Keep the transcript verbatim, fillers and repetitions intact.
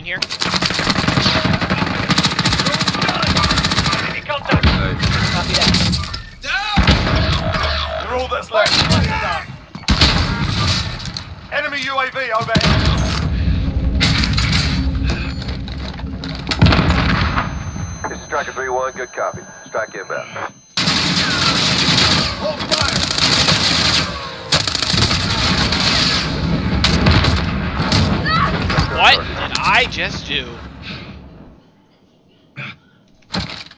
in here. Enemy contact. Copy that. You're all that's left. Enemy U A V overhead. This is Striker three one, good copy. Strike inbound. Hold fire. What did I just do?